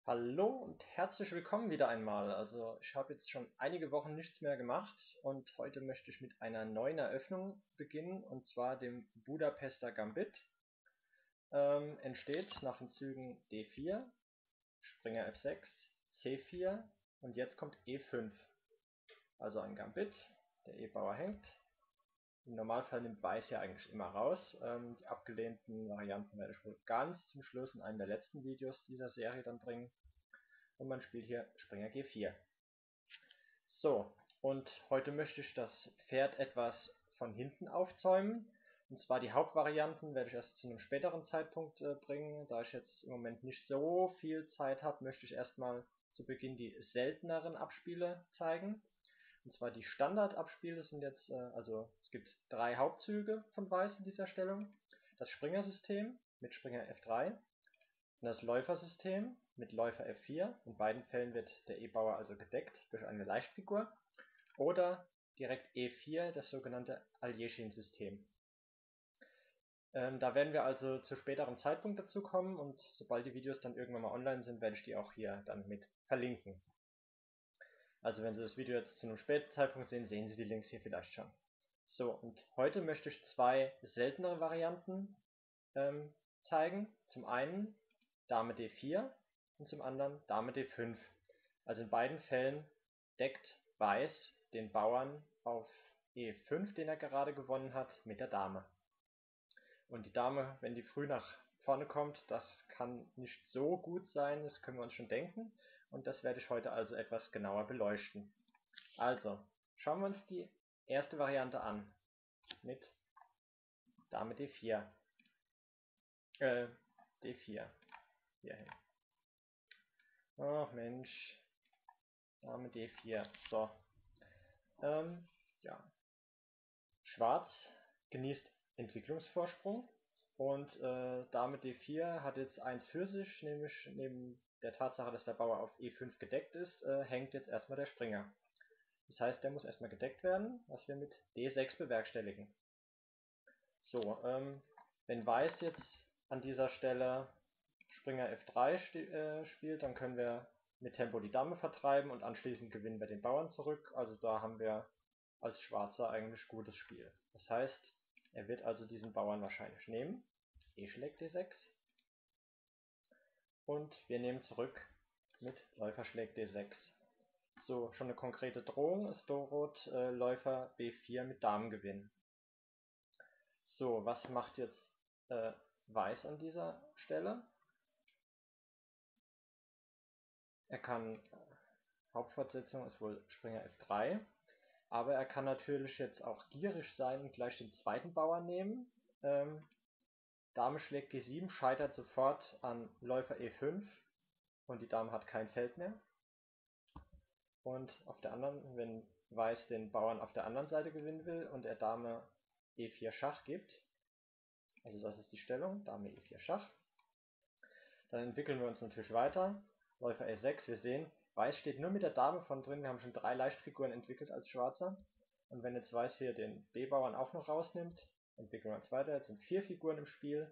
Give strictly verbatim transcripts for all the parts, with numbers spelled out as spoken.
Hallo und herzlich willkommen wieder einmal. Also ich habe jetzt schon einige Wochen nichts mehr gemacht und heute möchte ich mit einer neuen Eröffnung beginnen, und zwar dem Budapester Gambit. Ähm, entsteht nach den Zügen D vier, Springer F sechs, C vier und jetzt kommt E fünf. Also ein Gambit, der E-Bauer hängt. Im Normalfall nimmt Weiß ja eigentlich immer raus. Ähm, die abgelehnten Varianten werde ich wohl ganz zum Schluss in einem der letzten Videos dieser Serie dann bringen. Und man spielt hier Springer G vier. So, und heute möchte ich das Pferd etwas von hinten aufzäumen. Und zwar die Hauptvarianten werde ich erst zu einem späteren Zeitpunkt äh, bringen. Da ich jetzt im Moment nicht so viel Zeit habe, möchte ich erstmal zu Beginn die selteneren Abspiele zeigen. Und zwar die Standardabspiele sind jetzt, äh, also es gibt drei Hauptzüge von Weiß in dieser Stellung. Das Springersystem mit Springer F drei, und das Läufersystem mit Läufer F vier. In beiden Fällen wird der E-Bauer also gedeckt durch eine Leichtfigur. Oder direkt E vier, das sogenannte Aljechin-System. Ähm, da werden wir also zu späteren Zeitpunkt dazu kommen, und sobald die Videos dann irgendwann mal online sind, werde ich die auch hier dann mit verlinken. Also wenn Sie das Video jetzt zu einem späten Zeitpunkt sehen, sehen Sie die Links hier vielleicht schon. So, und heute möchte ich zwei seltenere Varianten ähm, zeigen. Zum einen Dame D vier und zum anderen Dame D fünf. Also in beiden Fällen deckt Weiß den Bauern auf E fünf, den er gerade gewonnen hat, mit der Dame. Und die Dame, wenn die früh nach vorne kommt, das kann nicht so gut sein, das können wir uns schon denken. Und das werde ich heute also etwas genauer beleuchten. Also, schauen wir uns die erste Variante an. Mit Dame D vier. Äh, D vier. Hier hin. Ach Mensch. Dame D vier. So. Ähm, ja. Schwarz genießt Entwicklungsvorsprung, und äh, Dame D vier hat jetzt eins für sich, nämlich neben der Tatsache, dass der Bauer auf E fünf gedeckt ist, äh, hängt jetzt erstmal der Springer. Das heißt, der muss erstmal gedeckt werden, was wir mit D sechs bewerkstelligen. So, ähm, wenn Weiß jetzt an dieser Stelle Springer F drei äh, spielt, dann können wir mit Tempo die Dame vertreiben und anschließend gewinnen wir den Bauern zurück. Also da haben wir als Schwarzer eigentlich gutes Spiel. Das heißt, er wird also diesen Bauern wahrscheinlich nehmen. E schlägt D sechs. Und wir nehmen zurück mit Läufer schlägt D sechs. So, schon eine konkrete Drohung ist Dorot äh, Läufer B vier mit Damengewinn. So, was macht jetzt äh, Weiß an dieser Stelle? Er kann, Hauptfortsetzung ist wohl Springer F drei, aber er kann natürlich jetzt auch gierig sein und gleich den zweiten Bauern nehmen. Ähm, Dame schlägt G sieben, scheitert sofort an Läufer E fünf und die Dame hat kein Feld mehr. Und auf der anderen, wenn Weiß den Bauern auf der anderen Seite gewinnen will und er Dame E vier Schach gibt, also das ist die Stellung, Dame E vier Schach, dann entwickeln wir uns natürlich weiter. Läufer E sechs, wir sehen, Weiß steht nur mit der Dame von drin, wir haben schon drei Leichtfiguren entwickelt als Schwarzer. Und wenn jetzt Weiß hier den B-Bauern auch noch rausnimmt, entwickeln wir uns weiter. Jetzt sind vier Figuren im Spiel.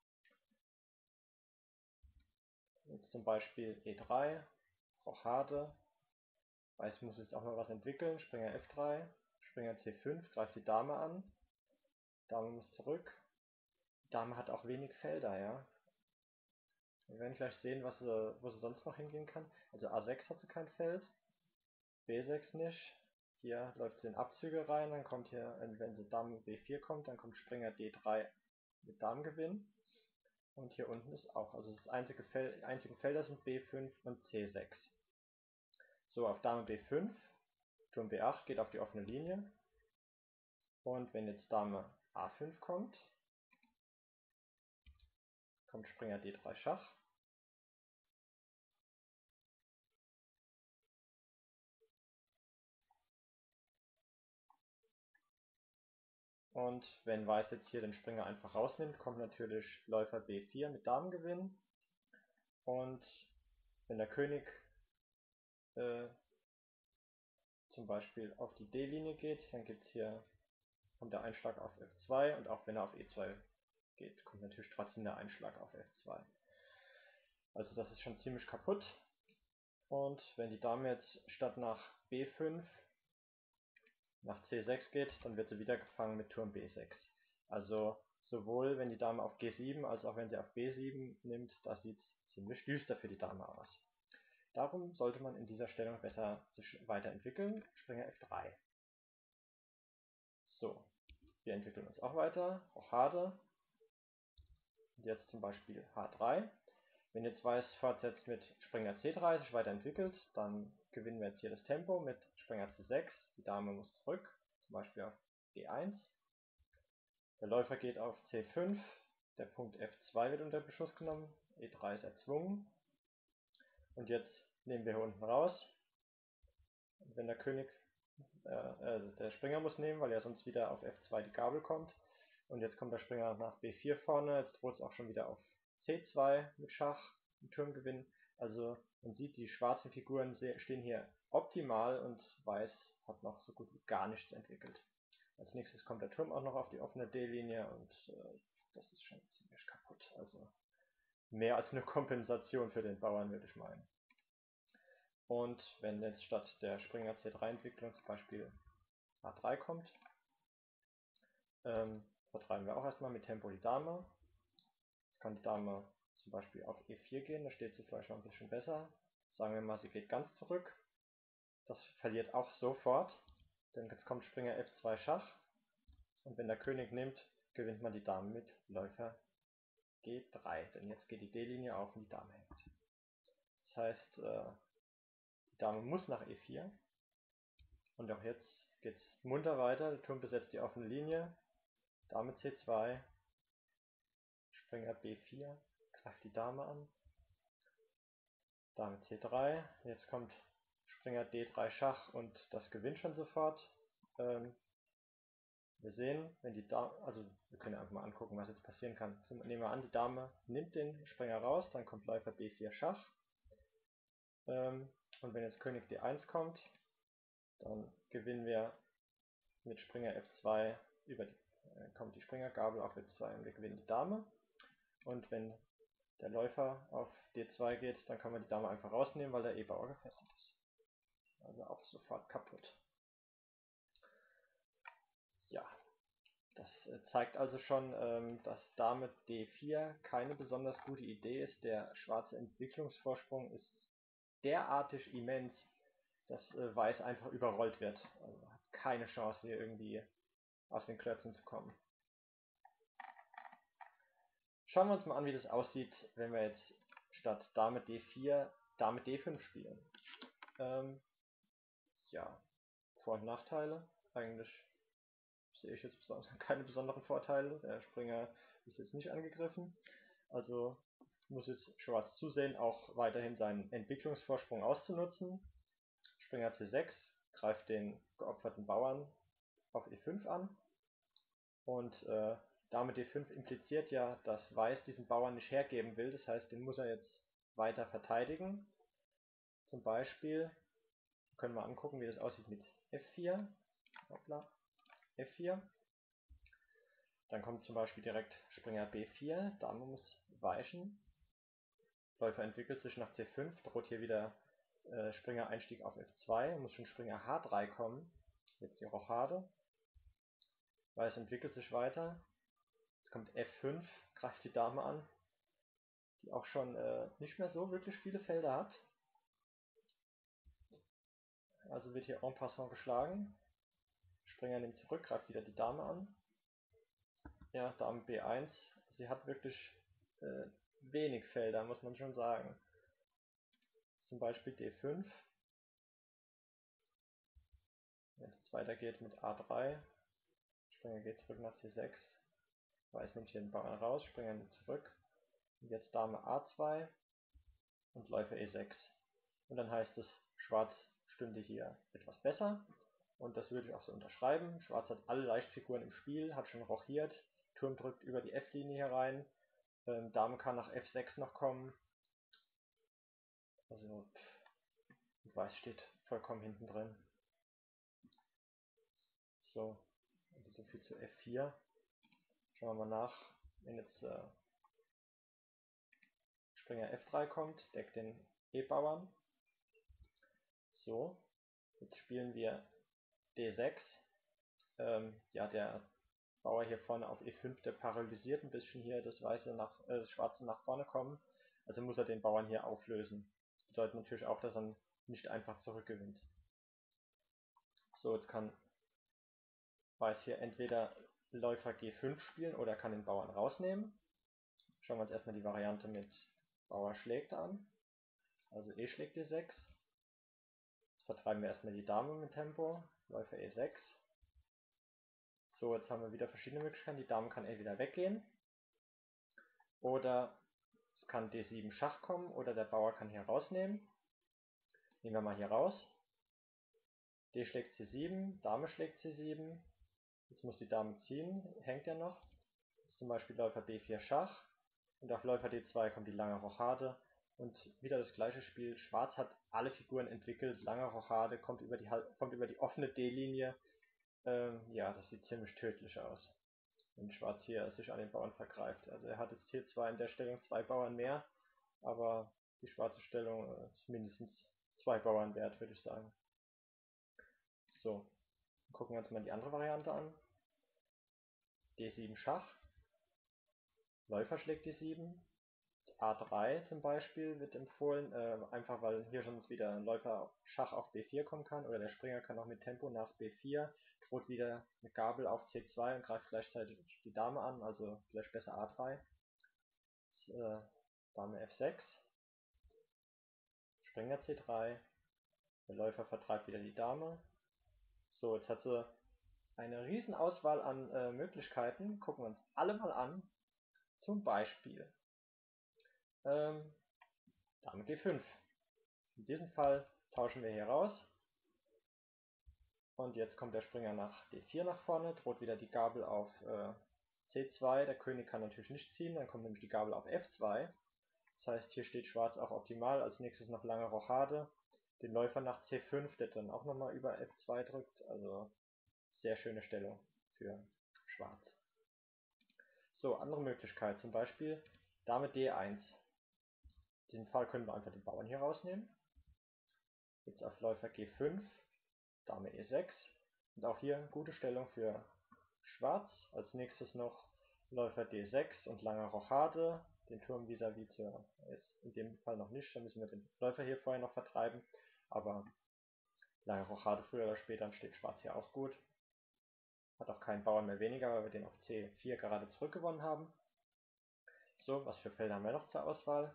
Jetzt zum Beispiel E drei, Rochade. Weiß muss jetzt auch mal was entwickeln. Springer F drei, Springer C fünf, greift die Dame an. Dame muss zurück. Die Dame hat auch wenig Felder, ja. Wir werden gleich sehen, was sie, wo sie sonst noch hingehen kann. Also A sechs hat sie kein Feld, B sechs nicht. Hier läuft sie in Abzüge rein, dann kommt hier, wenn sie Dame B vier kommt, dann kommt Springer D drei mit Damengewinn. Und hier unten ist auch, also das einzige Fel einzigen Felder sind B fünf und C sechs. So, auf Dame B fünf, Turm B acht geht auf die offene Linie. Und wenn jetzt Dame A fünf kommt, kommt Springer D drei Schach. Und wenn Weiß jetzt hier den Springer einfach rausnimmt, kommt natürlich Läufer B vier mit Damengewinn. Und wenn der König äh, zum Beispiel auf die D-Linie geht, dann gibt's hier, kommt der Einschlag auf F zwei, und auch wenn er auf E zwei geht, kommt natürlich trotzdem der Einschlag auf F zwei. Also das ist schon ziemlich kaputt. Und wenn die Dame jetzt statt nach B fünf nach C sechs geht, dann wird sie wieder gefangen mit Turm B sechs. Also sowohl wenn die Dame auf G sieben als auch wenn sie auf B sieben nimmt, da sieht es ziemlich düster für die Dame aus. Darum sollte man in dieser Stellung besser sich weiterentwickeln. Springer F drei. So, wir entwickeln uns auch weiter. Rochade. Und jetzt zum Beispiel H drei. Wenn jetzt Weiß fortsetzt mit Springer C drei sich weiterentwickelt, dann gewinnen wir jetzt hier das Tempo mit Springer C sechs. Die Dame muss zurück, zum Beispiel auf G eins. Der Läufer geht auf C fünf. Der Punkt F zwei wird unter Beschuss genommen. E drei ist erzwungen. Und jetzt nehmen wir hier unten raus. Und wenn der König, äh, äh, der Springer muss nehmen, weil er sonst wieder auf F zwei die Gabel kommt. Und jetzt kommt der Springer nach B vier vorne. Jetzt droht es auch schon wieder auf C zwei mit Schach, mit Turmgewinn. Also man sieht, die schwarzen Figuren stehen hier optimal und Weiß hat noch so gut wie gar nichts entwickelt. Als nächstes kommt der Turm auch noch auf die offene D-Linie und äh, das ist schon ziemlich kaputt. Also mehr als eine Kompensation für den Bauern, würde ich meinen. Und wenn jetzt statt der Springer C drei Entwicklung zum Beispiel H drei kommt, ähm, vertreiben wir auch erstmal mit Tempo die Dame. Jetzt kann die Dame zum Beispiel auf E vier gehen, da steht sie vielleicht noch ein bisschen besser. Sagen wir mal, sie geht ganz zurück. Das verliert auch sofort, denn jetzt kommt Springer F zwei Schach. Und wenn der König nimmt, gewinnt man die Dame mit Läufer G drei, denn jetzt geht die D-Linie auf und die Dame hängt. Das heißt, die Dame muss nach E vier. Und auch jetzt geht es munter weiter. Der Turm besetzt die offene Linie. Dame C zwei. Springer B vier. Greift die Dame an. Dame C drei. Jetzt kommt Springer D drei Schach und das gewinnt schon sofort. Ähm, wir sehen, wenn die Dame, also wir können einfach mal angucken, was jetzt passieren kann. Also nehmen wir an, die Dame nimmt den Springer raus, dann kommt Läufer B vier Schach. Ähm, und wenn jetzt König D eins kommt, dann gewinnen wir mit Springer F zwei über die, äh, kommt die Springergabel auf E zwei und wir gewinnen die Dame. Und wenn der Läufer auf D zwei geht, dann kann man die Dame einfach rausnehmen, weil der E-Bauer gefesselt ist. Also auch sofort kaputt. Ja, das zeigt also schon, ähm, dass Dame D vier keine besonders gute Idee ist. Der schwarze Entwicklungsvorsprung ist derartig immens, dass äh, Weiß einfach überrollt wird. Also hat keine Chance hier irgendwie aus den Klötzen zu kommen. Schauen wir uns mal an, wie das aussieht, wenn wir jetzt statt Dame D vier Dame D fünf spielen. Ähm, ja, Vor- und Nachteile. Eigentlich sehe ich jetzt keine besonderen Vorteile. Der Springer ist jetzt nicht angegriffen. Also muss jetzt Schwarz zusehen, auch weiterhin seinen Entwicklungsvorsprung auszunutzen. Springer C sechs greift den geopferten Bauern auf E fünf an. Und äh, Dame D fünf impliziert ja, dass Weiß diesen Bauern nicht hergeben will. Das heißt, den muss er jetzt weiter verteidigen. Zum Beispiel können wir angucken, wie das aussieht mit F vier. Hoppla. F vier. Dann kommt zum Beispiel direkt Springer B vier. Dame muss weichen. Läufer entwickelt sich nach C fünf. Droht hier wieder äh, Springer Einstieg auf F zwei. Muss schon Springer H drei kommen. Jetzt die Rochade. Weiß entwickelt sich weiter. Jetzt kommt F fünf, greift die Dame an, die auch schon äh, nicht mehr so wirklich viele Felder hat. Also wird hier en passant geschlagen. Springer nimmt zurück, greift wieder die Dame an. Ja, Dame B eins. Sie hat wirklich äh, wenig Felder, muss man schon sagen. Zum Beispiel D fünf. Wenn es jetzt weitergeht mit A drei. Springer geht zurück nach C sechs. Weiß nimmt hier den Bauern raus, Springer nimmt zurück. Und jetzt Dame A zwei und Läufer E sechs. Und dann heißt es, Schwarz stünde hier etwas besser. Und das würde ich auch so unterschreiben. Schwarz hat alle Leichtfiguren im Spiel, hat schon rochiert. Turm drückt über die F-Linie herein. Ähm, Dame kann nach F sechs noch kommen. Also, pff, Weiß steht vollkommen hinten drin. So, also so viel zu F vier. Schauen wir mal nach, wenn jetzt äh, Springer F drei kommt, deckt den E-Bauern. So, jetzt spielen wir D sechs. Ähm, ja, der Bauer hier vorne auf E fünf, der paralysiert ein bisschen hier das Weiße nach, äh, das Schwarze nach vorne kommen. Also muss er den Bauern hier auflösen. Das bedeutet natürlich auch, dass er nicht einfach zurückgewinnt. So, jetzt kann Weiß hier entweder Läufer G fünf spielen oder kann den Bauern rausnehmen. Schauen wir uns erstmal die Variante mit Bauer schlägt an. Also E schlägt D sechs. Jetzt vertreiben wir erstmal die Dame mit Tempo. Läufer E sechs. So, jetzt haben wir wieder verschiedene Möglichkeiten. Die Dame kann entweder weggehen oder es kann D sieben Schach kommen oder der Bauer kann hier rausnehmen. Nehmen wir mal hier raus. D schlägt C sieben, Dame schlägt C sieben. Jetzt muss die Dame ziehen, hängt ja noch. Jetzt zum Beispiel Läufer B vier Schach und auf Läufer D zwei kommt die lange Rochade und wieder das gleiche Spiel. Schwarz hat alle Figuren entwickelt, lange Rochade, kommt über die, kommt über die offene D-Linie. Ähm, ja, das sieht ziemlich tödlich aus, wenn Schwarz hier sich an den Bauern vergreift. Also er hat jetzt hier zwar in der Stellung zwei Bauern mehr, aber die schwarze Stellung ist mindestens zwei Bauern wert, würde ich sagen. So, gucken wir uns mal die andere Variante an. D sieben Schach. Läufer schlägt D sieben. A drei zum Beispiel wird empfohlen, äh, einfach weil hier schon wieder ein Läufer Schach auf B vier kommen kann oder der Springer kann auch mit Tempo nach B vier, droht wieder eine Gabel auf C zwei und greift gleichzeitig die Dame an, also vielleicht besser A drei. Jetzt, äh, Dame F sechs, Springer C drei, der Läufer vertreibt wieder die Dame. So, jetzt hat sie eine riesen Auswahl an äh, Möglichkeiten, gucken wir uns alle mal an. Zum Beispiel ähm, Dame G fünf. In diesem Fall tauschen wir hier raus. Und jetzt kommt der Springer nach D vier nach vorne, droht wieder die Gabel auf äh, C zwei. Der König kann natürlich nicht ziehen, dann kommt nämlich die Gabel auf F zwei. Das heißt, hier steht Schwarz auch optimal. Als nächstes noch lange Rochade. Den Läufer nach C fünf, der dann auch nochmal über F zwei drückt. Also sehr schöne Stellung für Schwarz. So, andere Möglichkeit, zum Beispiel Dame D eins. In diesem Fall können wir einfach den Bauern hier rausnehmen. Jetzt auf Läufer G fünf, Dame E sechs. Und auch hier gute Stellung für Schwarz. Als nächstes noch Läufer D sechs und lange Rochade. Den Turm vis-à-vis zur, jetzt in dem Fall noch nicht, dann müssen wir den Läufer hier vorher noch vertreiben. Aber lange Rochade früher oder später steht Schwarz hier auch gut. Hat auch keinen Bauern mehr weniger, weil wir den auf C vier gerade zurückgewonnen haben. So, was für Felder haben wir noch zur Auswahl?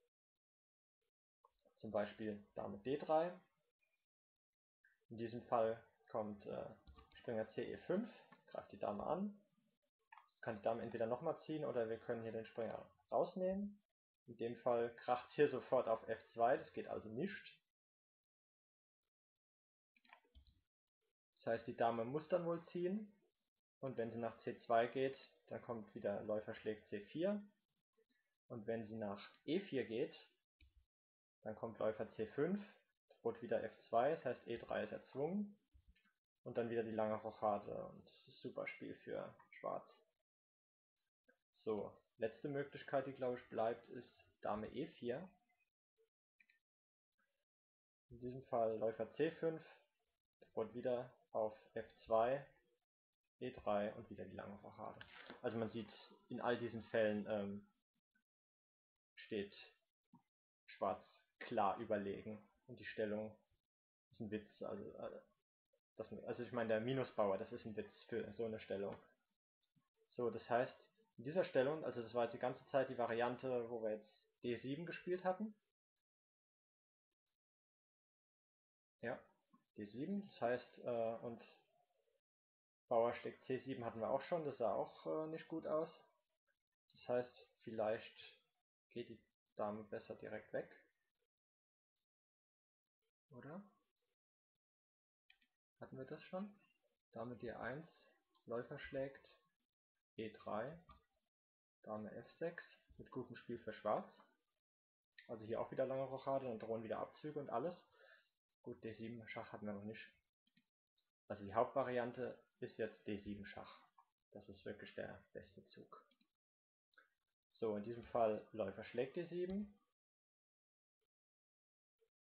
Zum Beispiel Dame D drei. In diesem Fall kommt äh, Springer C E fünf, greift die Dame an. Jetzt kann die Dame entweder nochmal ziehen oder wir können hier den Springer rausnehmen. In dem Fall kracht es hier sofort auf F zwei, das geht also nicht. Das heißt, die Dame muss dann wohl ziehen. Und wenn sie nach C zwei geht, dann kommt wieder Läufer schlägt C vier. Und wenn sie nach E vier geht, dann kommt Läufer C fünf, droht wieder F zwei, das heißt E drei ist erzwungen. Und dann wieder die lange Rochade und das ist ein super Spiel für Schwarz. So, letzte Möglichkeit, die glaube ich bleibt, ist Dame E vier. In diesem Fall Läufer C fünf, droht wieder auf F zwei, E drei und wieder die lange Rochade. Also man sieht, in all diesen Fällen ähm, steht Schwarz klar überlegen und die Stellung ist ein Witz. Also, das, also ich meine, der Minusbauer, das ist ein Witz für so eine Stellung. So, das heißt, in dieser Stellung, also das war jetzt die ganze Zeit die Variante, wo wir jetzt D sieben gespielt hatten. Ja, D sieben, das heißt, äh, und Bauer schlägt C sieben hatten wir auch schon, das sah auch äh, nicht gut aus. Das heißt, vielleicht geht die Dame besser direkt weg. Oder? Hatten wir das schon? Dame D eins, Läufer schlägt E drei, Dame F sechs, mit gutem Spiel für Schwarz. Also hier auch wieder lange Rochade, dann drohen wieder Abzüge und alles. Gut, D sieben Schach hatten wir noch nicht. Also die Hauptvariante ist jetzt D sieben Schach. Das ist wirklich der beste Zug. So, in diesem Fall Läufer schlägt D sieben.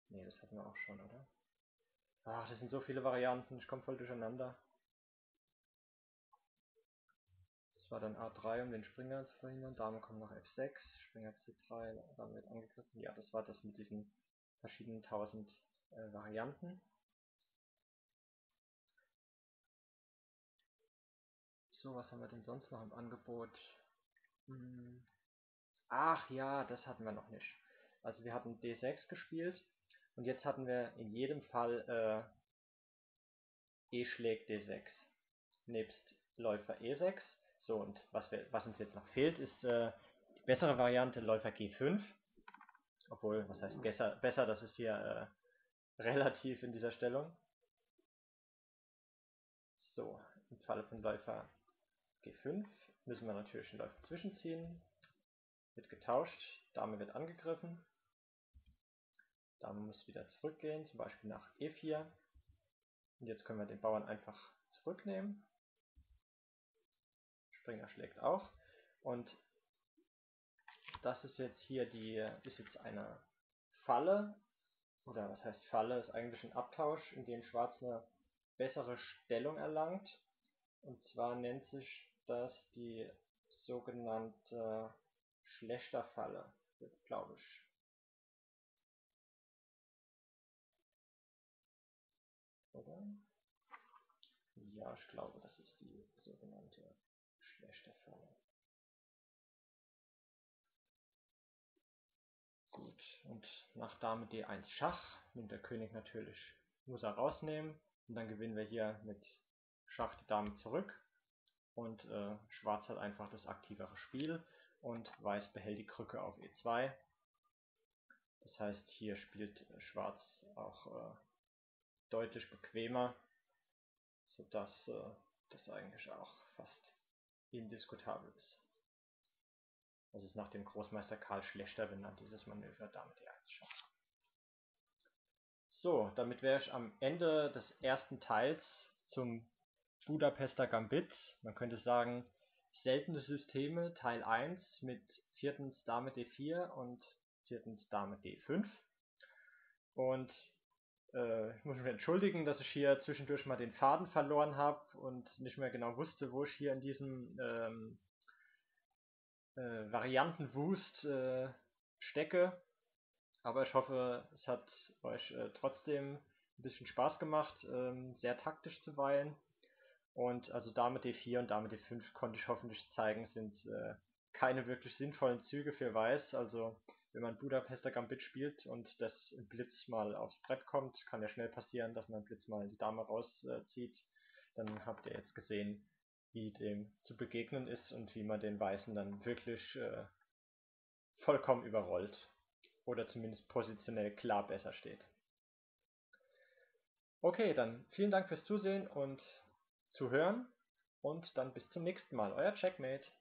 Ne, das hatten wir auch schon, oder? Ach, das sind so viele Varianten, ich komme voll durcheinander. Das war dann A drei, um den Springer zu verhindern. Dame kommt nach F sechs, Springer C drei, Dame wird angegriffen. Ja, das war das mit diesen verschiedenen tausend äh, Varianten. So, was haben wir denn sonst noch im Angebot? Hm. Ach ja, das hatten wir noch nicht. Also wir hatten D sechs gespielt und jetzt hatten wir in jedem Fall äh, E schlägt D sechs. Nebst Läufer E sechs. So, und was, wir, was uns jetzt noch fehlt, ist äh, die bessere Variante Läufer G fünf. Obwohl, was heißt besser, besser das ist hier äh, relativ in dieser Stellung. So, im Falle von Läufer G fünf müssen wir natürlich den Läufer zwischenziehen. Wird getauscht, Dame wird angegriffen. Dame muss wieder zurückgehen, zum Beispiel nach E vier. Und jetzt können wir den Bauern einfach zurücknehmen. Springer schlägt auch. Und das ist jetzt hier die, ist jetzt eine Falle. Oder was heißt Falle? Ist eigentlich ein Abtausch, in dem Schwarz eine bessere Stellung erlangt. Und zwar nennt sich das die sogenannte Schlächterfalle, glaube ich. Oder? Ja, ich glaube, das ist die sogenannte Schlächterfalle. Gut, und nach Dame D eins Schach nimmt der König natürlich, muss er rausnehmen. Und dann gewinnen wir hier mit Schach die Dame zurück. Und äh, Schwarz hat einfach das aktivere Spiel und Weiß behält die Krücke auf E zwei. Das heißt, hier spielt Schwarz auch äh, deutlich bequemer, sodass äh, das eigentlich auch fast indiskutabel ist. Das ist nach dem Großmeister Karl Schlechter benannt, dieses Manöver Dame D eins Schach. So, damit wäre ich am Ende des ersten Teils zum Budapester Gambit. Man könnte sagen, seltene Systeme, Teil eins mit viertens Dame D vier und viertens Dame D fünf. Und äh, ich muss mich entschuldigen, dass ich hier zwischendurch mal den Faden verloren habe und nicht mehr genau wusste, wo ich hier in diesem ähm, äh, Variantenwust äh, stecke. Aber ich hoffe, es hat euch äh, trotzdem ein bisschen Spaß gemacht, ähm, sehr taktisch zuweilen. Und also Dame D vier und Dame D fünf konnte ich hoffentlich zeigen, sind äh, keine wirklich sinnvollen Züge für Weiß. Also wenn man Budapester Gambit spielt und das im Blitz mal aufs Brett kommt, kann ja schnell passieren, dass man im Blitz mal die Dame rauszieht. Dann habt ihr jetzt gesehen, wie dem zu begegnen ist und wie man den Weißen dann wirklich äh, vollkommen überrollt. Oder zumindest positionell klar besser steht. Okay, dann vielen Dank fürs Zusehen und Zuhören und dann bis zum nächsten Mal. Euer Checkmate.